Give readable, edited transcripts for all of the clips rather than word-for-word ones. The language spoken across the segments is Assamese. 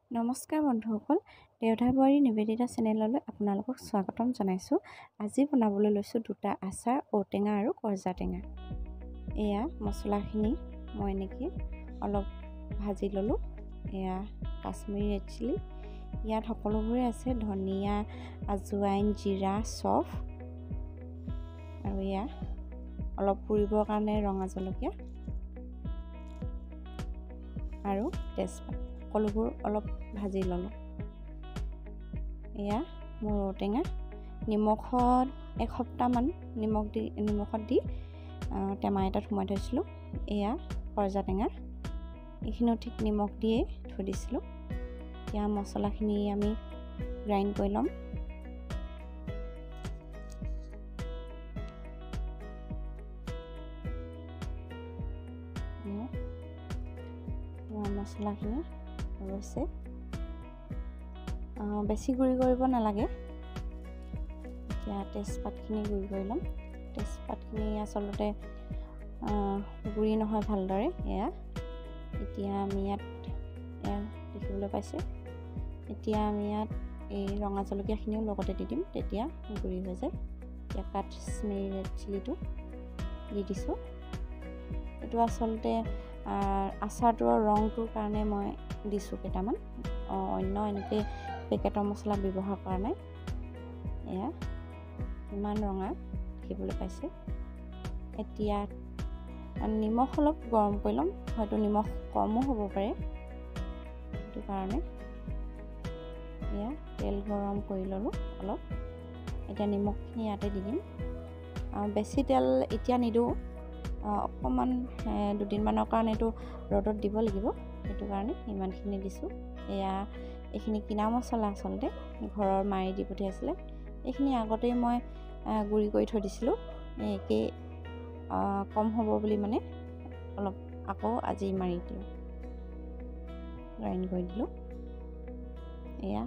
নমস্কাৰ বন্ধুসকল, দেউধা বোৱাৰী নিবেদিতা চেনেললৈ আপোনালোকক স্বাগতম জনাইছোঁ। আজি বনাবলৈ লৈছোঁ দুটা আচাৰ, ঔটেঙা আৰু কৰজা টেঙা। এয়া মছলাখিনি মই এনেকৈ অলপ ভাজি ল'লোঁ। এয়া কাশ্মীৰী ৰেড চিলি, ইয়াত সকলোবোৰে আছে, ধনিয়া, আজৱাইন, জিৰা, চফ আৰু এয়া অলপ পুৰিবৰ কাৰণে ৰঙা জলকীয়া আৰু তেজপাত, সকলোবোৰ অলপ ভাজি ল'লোঁ। এয়া মোৰ ঔটেঙা, নিমখত এসপ্তাহমান নিমখত দি টেমা এটাত সোমাই থৈছিলোঁ। এয়া কৰজা টেঙা, এইখিনিও ঠিক নিমখ দিয়েই থৈ দিছিলোঁ। এতিয়া মছলাখিনি আমি গ্ৰাইণ্ড কৰি ল'ম। মছলাখিনি অৱশ্যে বেছি গুড়ি কৰিব নালাগে। এতিয়া তেজপাতখিনি গুড়ি কৰি ল'ম। তেজপাতখিনি আচলতে গুড়ি নহয় ভালদৰে। এয়া এতিয়া আমি ইয়াত দেখিবলৈ পাইছে। এতিয়া আমি ইয়াত এই ৰঙা জলকীয়াখিনিও লগতে দি দিম, তেতিয়া গুড়ি হৈ যায়। এতিয়া কাশ্মীৰী ৰেড চিলিটো দি দিছোঁ। এইটো আচলতে আচাৰটোৰ ৰংটোৰ কাৰণে মই দিছোঁ কেইটামান, অন্য এনেকৈ পেকেটৰ মছলা ব্যৱহাৰ কৰা নাই। এয়া ইমান ৰঙা দেখিবলৈ পাইছে। এতিয়া নিমখ অলপ গৰম কৰি ল'ম, হয়তো নিমখ কমো হ'ব পাৰে, সেইটো কাৰণে এয়া তেল গৰম কৰি ল'লোঁ অলপ। এতিয়া নিমখখিনি ইয়াতে দি দিম। বেছি তেল এতিয়া নিদিওঁ, অকণমান দুদিনমানৰ কাৰণে এইটো ৰ'দত দিব লাগিব, সেইটো কাৰণে ইমানখিনি দিছোঁ। এয়া এইখিনি কিনা মছলা, আচলতে ঘৰৰ মায়ে দি পঠিয়াইছিলে। এইখিনি আগতেই মই গুড়ি কৰি থৈ দিছিলোঁ। একেই কম হ'ব বুলি মানে অলপ আকৌ আজি মাৰি দিলোঁ, গ্ৰাইণ্ড কৰি দিলোঁ। এয়া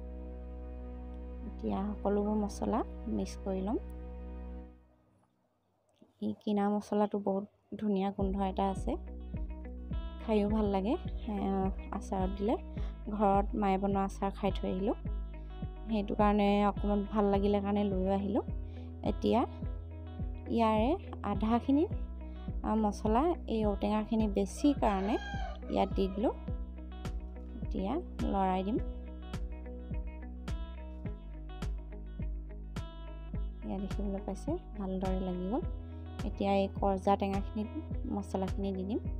এতিয়া সকলোবোৰ মছলা মিক্স কৰি ল'ম। এই কিনা মছলাটো বহুত ধুনীয়া গোন্ধ এটা আছে, খায়ো ভাল লাগে। আচাৰত দিলে, ঘৰত মায়ে বনোৱা আচাৰ খাই থৈ আহিলোঁ, সেইটো কাৰণে অকণমান ভাল লাগিলে কাৰণে লৈও আহিলোঁ। এতিয়া ইয়াৰে আধাখিনি মছলা এই ঔটেঙাখিনি বেছি কাৰণে ইয়াত দি দিলোঁ। এতিয়া লৰাই দিম। এয়া দেখিবলৈ পাইছে, ভালদৰে লাগি গ'ল। এতিয়া এই কৰজা টেঙাখিনিত মছলাখিনি দি দিম।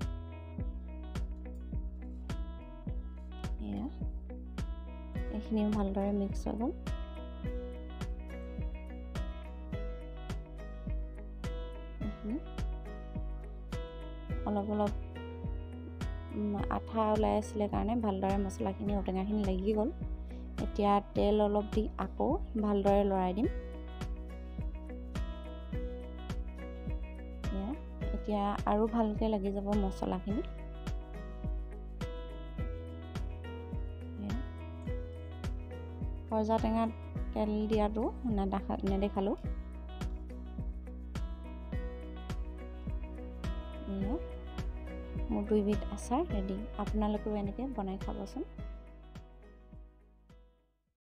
এয়া এইখিনিও ভালদৰে মিক্স হৈ গ'ল। অলপ অলপ আঠা ওলাই আছিলে কাৰণে ভালদৰে মছলাখিনি ঔটেঙাখিনি লাগি গ'ল। এতিয়া তেল অলপ দি আকৌ ভালদৰে লৰাই দিম। এতিয়া আৰু ভালকৈ লাগি যাব মছলাখিনি। কৰজা টেঙাত তেল দিয়াটো নেদেখালোঁ। মোৰ দুইবিধ আচাৰ ৰেডি। আপোনালোকেও এনেকৈ বনাই খাবচোন।